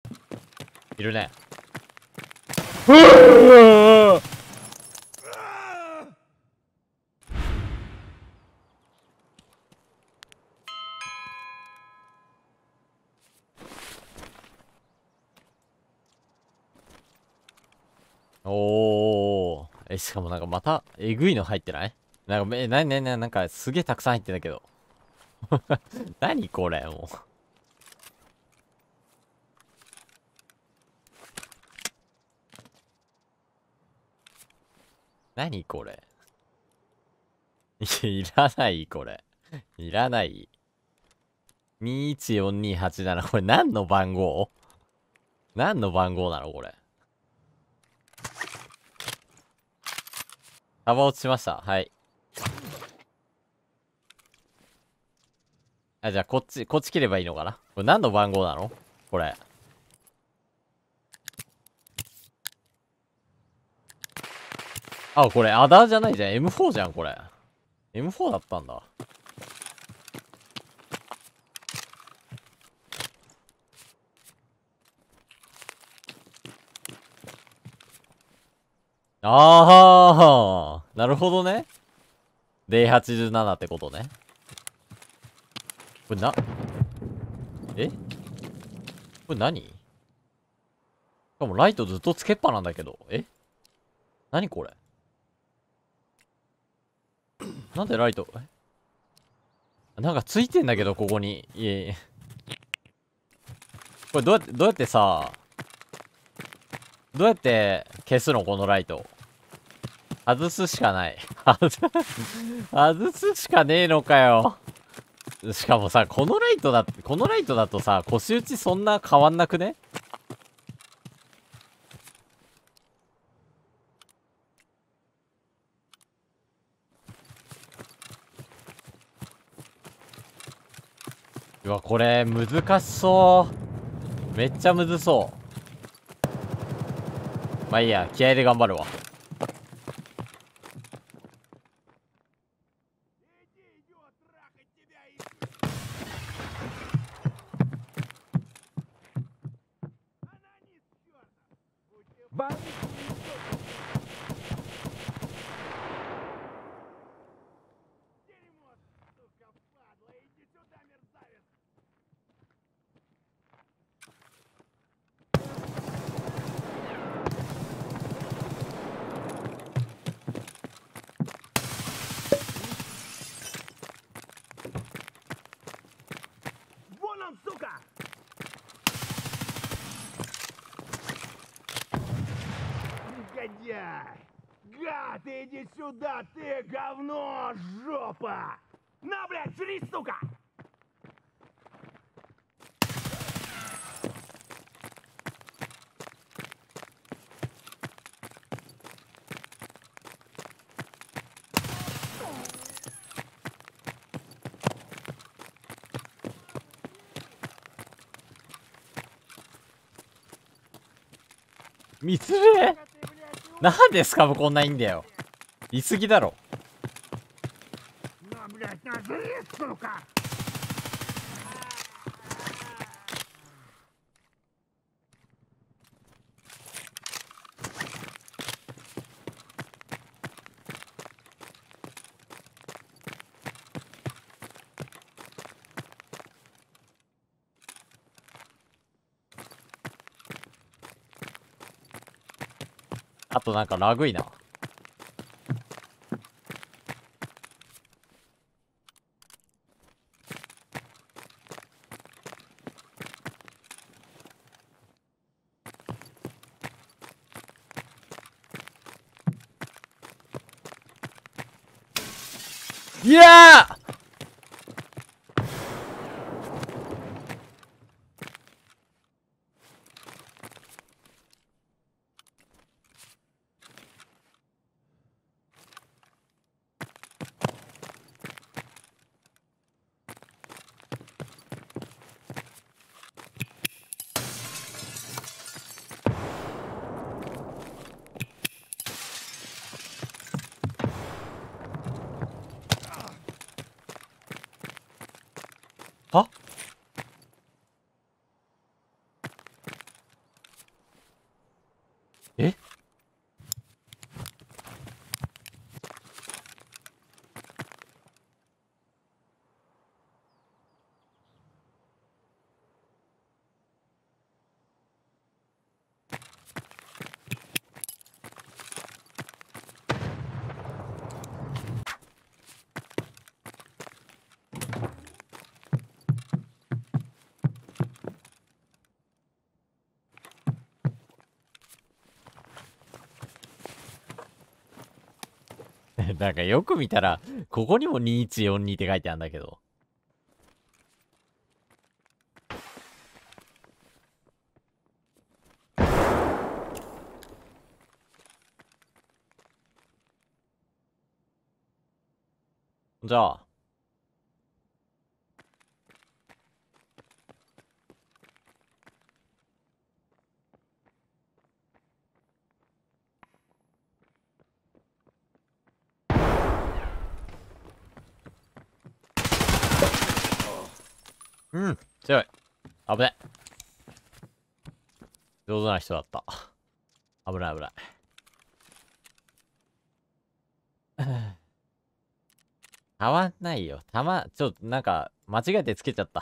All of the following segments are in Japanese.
いるね。うわおー。しかもなんかまた、えぐいの入ってない？なんか、なんかすげえたくさん入ってんだけど。何これ、もう。何これ。いらない、これ。いらない。214287。これ何の番号？何の番号なのこれ。束落ちしました。はい。あ、じゃあこっち切ればいいのかな？これ何の番号なのこれ。あ、これアダーじゃないじゃん。M4 じゃん、これ。M4 だったんだ。あー、なるほどね。D87 ってことね。これえこれ何？しかもライトずっとつけっぱなんだけど。何これ？なんでライト、なんかついてんだけど、ここに。いえいえ。これどうやってさ、どうやって消すのこのライト。外すしかない。外すしかねえのかよ。しかもさ、このライトだとさ、腰打ちそんな変わんなくね？うわ、これ、難しそう。めっちゃむずそう。まあいいや、気合で頑張るわ。 Гад, иди сюда, ты говно, жопа! На, блядь, жри, сука! 水れなんでスカブこんないいんだよ。いすぎだろ。 На, блядь, на, жри, сука! あとなんかラグいな。いやーえなんかよく見たら、ここにも2142って書いてあるんだけど。じゃあ。うん、強い。危ない。上手な人だった。危ない危ない。変わんないよ。ちょっとなんか、間違えてつけちゃった。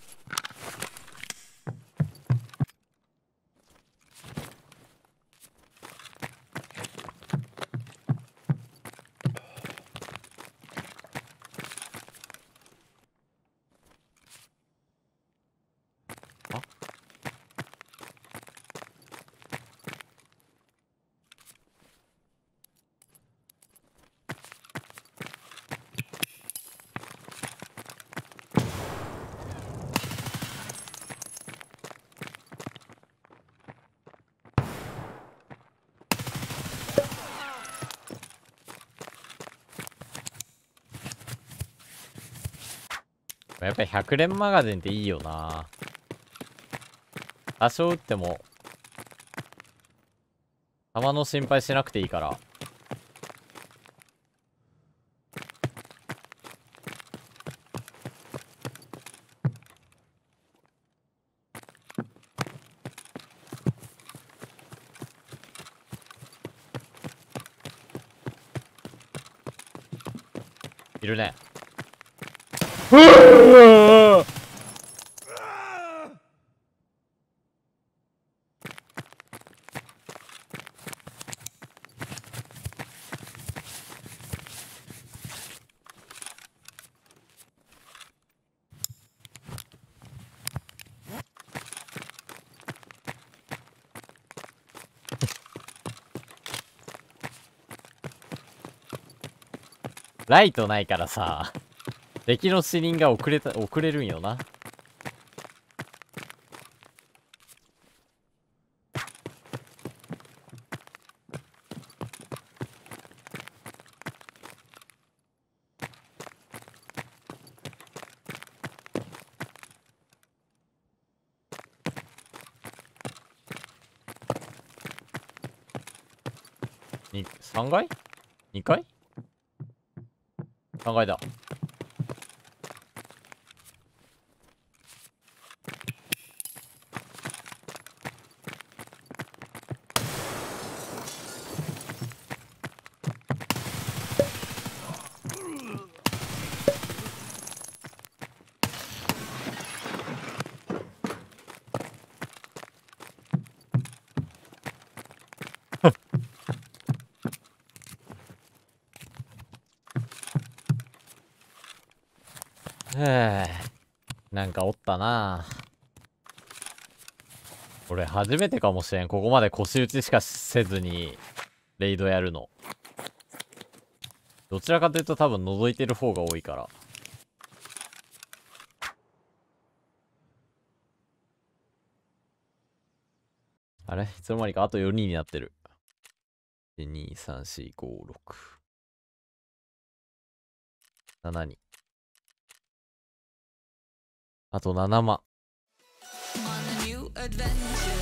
やっぱり100連マガジンっていいよな。多少撃っても、弾の心配しなくていいから。いるね。ライトないからさ、敵の死人が遅れるんよな。3階 ?2 階 ?3 階だ。なんかおったな。俺初めてかもしれん。ここまで腰打ちしかせずに、レイドやるの。どちらかというと多分覗いてる方が多いから。あれいつの間にかあと4人になってる。1、2、3、4、5、6。7人。あと7万。